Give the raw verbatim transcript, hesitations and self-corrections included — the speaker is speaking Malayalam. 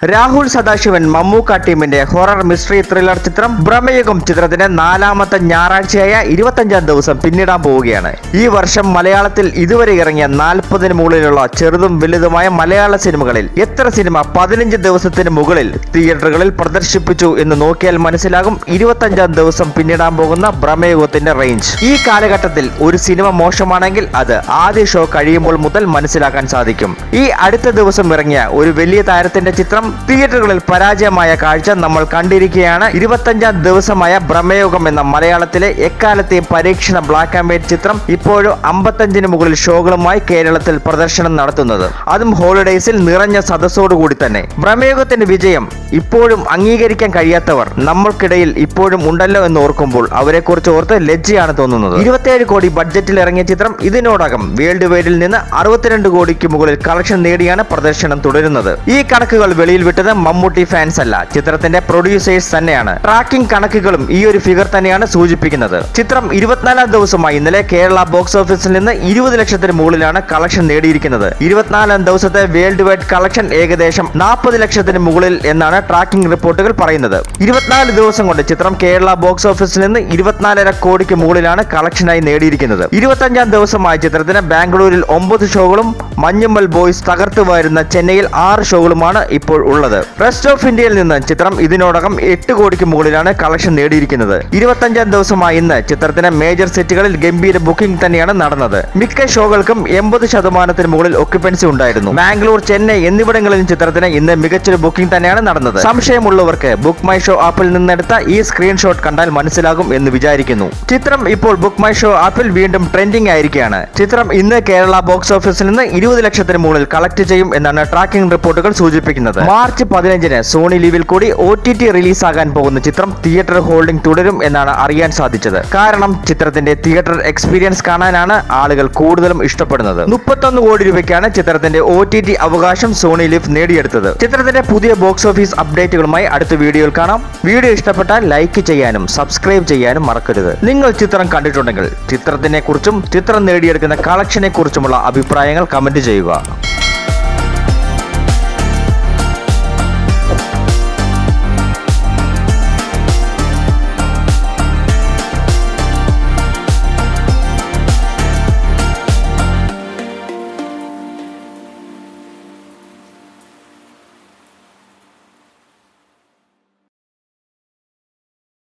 രാഹുൽ സദാശിവൻ മമ്മൂക്ക ടീമിന്റെ ഹൊറർ മിസ്റ്ററി ത്രില്ലർ ചിത്രം ഭ്രമയുഗം ചിത്രത്തിന്റെ നാലാമത്തെ ഞായറാഴ്ചയായ ഇരുപത്തഞ്ചാം ദിവസം പിന്നിടാൻ പോവുകയാണ്. ഈ വർഷം മലയാളത്തിൽ ഇതുവരെ ഇറങ്ങിയ നാൽപ്പതിന് മുകളിലുള്ള ചെറുതും വലുതുമായ മലയാള സിനിമകളിൽ എത്ര സിനിമ പതിനഞ്ച് ദിവസത്തിന് മുകളിൽ തിയേറ്ററുകളിൽ പ്രദർശിപ്പിച്ചു എന്ന് നോക്കിയാൽ മനസ്സിലാകും ഇരുപത്തഞ്ചാം ദിവസം പിന്നിടാൻ പോകുന്ന ഭ്രമയുഗത്തിന്റെ റേഞ്ച്. ഈ കാലഘട്ടത്തിൽ ഒരു സിനിമ മോശമാണെങ്കിൽ അത് ആദ്യ ഷോ കഴിയുമ്പോൾ മുതൽ മനസ്സിലാക്കാൻ സാധിക്കും. ഈ അടുത്ത ദിവസം ഇറങ്ങിയ ഒരു വലിയ താരത്തിന്റെ ചിത്രം തിയേറ്ററുകളിൽ പരാജയമായ കാഴ്ച നമ്മൾ കണ്ടിരിക്കുകയാണ്. ഇരുപത്തഞ്ചാം ദിവസമായ ഭ്രമയുഗം എന്ന മലയാളത്തിലെ എക്കാലത്തെയും പരീക്ഷണ ബ്ലാക്ക് ആൻഡ് വൈറ്റ് ചിത്രം ഇപ്പോഴും അമ്പത്തഞ്ചിന് മുകളിൽ ഷോകളുമായി കേരളത്തിൽ പ്രദർശനം നടത്തുന്നത്, അതും ഹോളിഡേയ്സിൽ നിറഞ്ഞ സദസ്സോടുകൂടി തന്നെ. ഭ്രമയുഗത്തിന്റെ വിജയം ഇപ്പോഴും അംഗീകരിക്കാൻ കഴിയാത്തവർ നമ്മൾക്കിടയിൽ ഇപ്പോഴും ഉണ്ടല്ലോ എന്ന് ഓർക്കുമ്പോൾ അവരെ കുറിച്ച് ഓർത്ത് ലജ്ജയാണ് തോന്നുന്നത്. ഇരുപത്തിയേഴ് കോടി ബഡ്ജറ്റിൽ ഇറങ്ങിയ ചിത്രം ഇതിനോടകം വേൾഡ് വൈഡിൽ നിന്ന് അറുപത്തിരണ്ട് കോടിക്ക് മുകളിൽ കളക്ഷൻ നേടിയാണ് പ്രദർശനം തുടരുന്നത്. ഈ കണക്കുകൾ വെളിയിൽ വിട്ടത് മമ്മൂട്ടി ഫാൻസ് അല്ല, ചിത്രത്തിന്റെ പ്രൊഡ്യൂസേഴ്സ് തന്നെയാണ്. ട്രാക്കിംഗ് കണക്കുകളും ഈ ഒരു ഫിഗർ തന്നെയാണ് സൂചിപ്പിക്കുന്നത്. ചിത്രം ഇരുപത്തിനാലാം ദിവസമായി ഇന്നലെ കേരള ബോക്സ് ഓഫീസിൽ നിന്ന് ഇരുപത് ലക്ഷത്തിന് മുകളിലാണ് കളക്ഷൻ നേടിയിരിക്കുന്നത്. ഇരുപത്തിനാലാം ദിവസത്തെ വേൾഡ് വൈഡ് കളക്ഷൻ ഏകദേശം നാൽപ്പത് ലക്ഷത്തിന് മുകളിൽ എന്നാണ് ട്രാക്കിംഗ് റിപ്പോർട്ടുകൾ പറയുന്നത്. ഇരുപത്തിനാല് ദിവസം കൊണ്ട് ചിത്രം കേരള ബോക്സ് ഓഫീസിൽ നിന്ന് ഇരുപത്തിനാലര കോടിക്ക് മുകളിലാണ് കളക്ഷനായി നേടിയിരിക്കുന്നത്. ഇരുപത്തഞ്ചാം ദിവസമായ ചിത്രത്തിന് ബാംഗ്ലൂരിൽ ഒമ്പത് ഷോകളും മഞ്ഞുമ്മൽ ബോയ്സ് തകർത്തു വരുന്ന ചെന്നൈയിൽ ആറ് ഷോകളുമാണ് ഇപ്പോൾ ഉള്ളത്. റെസ്റ്റ് ഓഫ് ഇന്ത്യയിൽ നിന്ന് ചിത്രം ഇതിനോടകം എട്ട് കോടിക്ക് മുകളിലാണ് കളക്ഷൻ നേടിയിരിക്കുന്നത്. ഇരുപത്തഞ്ചാം ദിവസമായ ഇന്ന് ചിത്രത്തിന് മേജർ സെറ്റുകളിൽ ഗംഭീര ബുക്കിംഗ് തന്നെയാണ് നടന്നത്. മിക്ക ഷോകൾക്കും എൺപത് ശതമാനത്തിന് മുകളിൽ ഒക്യുപ്പൻസി ഉണ്ടായിരുന്നു. ബാംഗ്ലൂർ, ചെന്നൈ എന്നിവിടങ്ങളിലും ചിത്രത്തിന് ഇന്ന് മികച്ചൊരു ബുക്കിംഗ് തന്നെയാണ് നടന്നത്. സംശയമുള്ളവർക്ക് ബുക്ക് മൈ ഷോ ആപ്പിൽ നിന്നെടുത്ത ഈ സ്ക്രീൻഷോട്ട് കണ്ടാൽ മനസ്സിലാകും എന്ന് വിചാരിക്കുന്നു. ചിത്രം ഇപ്പോൾ ബുക്ക് മൈ ഷോ ആപ്പിൽ വീണ്ടും ട്രെൻഡിംഗ് ആയിരിക്കുകയാണ്. ചിത്രം ഇന്ന് കേരള ബോക്സ് ഓഫീസിൽ നിന്ന് ഇരുപത് ലക്ഷത്തിന് മുകളിൽ കളക്ട് ചെയ്യും എന്നാണ് ട്രാക്കിംഗ് റിപ്പോർട്ടുകൾ സൂചിപ്പിക്കുന്നത്. മാർച്ച് പതിനഞ്ചിന് സോണി ലീവിൽ കൂടി ഒ ടി ടി റിലീസാകാൻ പോകുന്ന ചിത്രം തിയേറ്റർ ഹോൾഡിംഗ് തുടരും എന്നാണ് അറിയാൻ സാധിച്ചത്. കാരണം ചിത്രത്തിന്റെ തിയേറ്റർ എക്സ്പീരിയൻസ് കാണാനാണ് ആളുകൾ കൂടുതലും ഇഷ്ടപ്പെടുന്നത്. മുപ്പത്തൊന്ന് കോടി രൂപയ്ക്കാണ് ചിത്രത്തിന്റെ ഒ ടി ടി അവകാശം സോണി ലീവ് നേടിയെടുത്തത്. ചിത്രത്തിന്റെ പുതിയ ബോക്സ് ഓഫീസ് അപ്ഡേറ്റുകളുമായി അടുത്ത വീഡിയോയിൽ കാണാം. വീഡിയോ ഇഷ്ടപ്പെട്ടാൽ ലൈക്ക് ചെയ്യാനും സബ്സ്ക്രൈബ് ചെയ്യാനും മറക്കരുത്. നിങ്ങൾ ചിത്രം കണ്ടിട്ടുണ്ടെങ്കിൽ ചിത്രത്തിനെ കുറിച്ചും ചിത്രം നേടിയെടുക്കുന്ന കളക്ഷനെ കുറിച്ചുമുള്ള അഭിപ്രായങ്ങൾ കമന്റ് ചെയ്യുക.